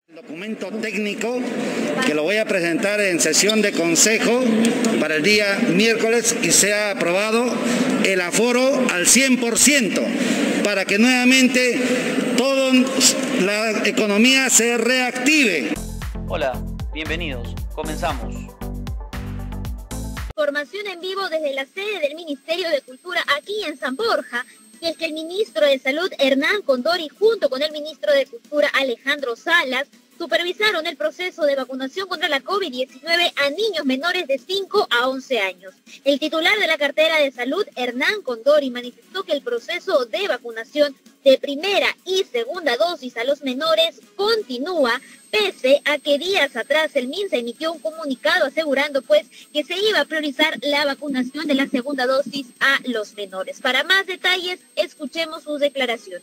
Documento técnico que lo voy a presentar en sesión de consejo para el día miércoles y sea aprobado el aforo al 100% para que nuevamente toda la economía se reactive. Hola, bienvenidos. Comenzamos. Información en vivo desde la sede del Ministerio de Cultura aquí en San Borja, que es que el ministro de Salud, Hernán Condori, junto con el ministro de Cultura, Alejandro Salas, supervisaron el proceso de vacunación contra la COVID-19 a niños menores de 5 a 11 años. El titular de la cartera de salud, Hernán Condori, manifestó que el proceso de vacunación de primera y segunda dosis a los menores continúa, pese a que días atrás el MINSA emitió un comunicado asegurando pues que se iba a priorizar la vacunación de la segunda dosis a los menores. Para más detalles, escuchemos sus declaraciones.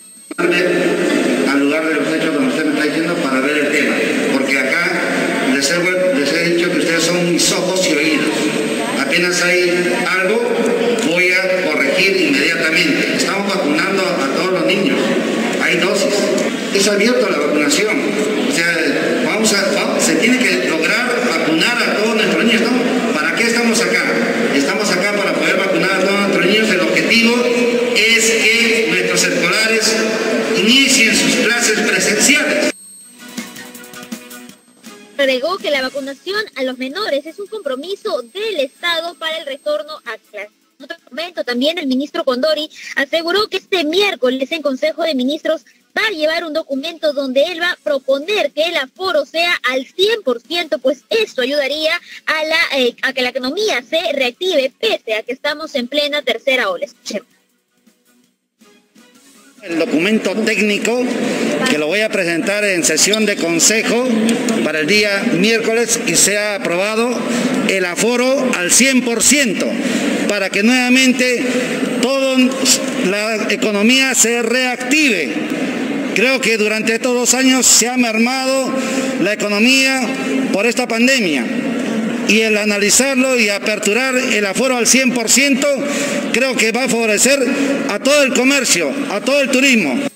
Al lugar de los hechos donde usted me está diciendo para ver el tema, porque acá les he dicho que ustedes son mis ojos y oídos. Apenas hay algo, voy a corregir inmediatamente. Estamos vacunando a todos los niños, hay dosis. Es abierto la vacunación, o sea, se tiene que lograr vacunar a todos nuestros niños, ¿no? ¿Para qué estamos acá? Estamos acá para poder vacunar a todos nuestros niños. El objetivo es que nuestros escolares inicien sus clases presenciales. Agregó que la vacunación a los menores es un compromiso del Estado para el retorno a clases. En otro momento también el ministro Condori aseguró que este miércoles en Consejo de Ministros va a llevar un documento donde él va a proponer que el aforo sea al 100%, pues esto ayudaría a que la economía se reactive pese a que estamos en plena tercera ola. Escuchemos. El documento técnico que lo voy a presentar en sesión de consejo para el día miércoles y sea aprobado el aforo al 100% para que nuevamente toda la economía se reactive. Creo que durante estos 2 años se ha mermado la economía por esta pandemia. Y el analizarlo y aperturar el aforo al 100% creo que va a favorecer a todo el comercio, a todo el turismo.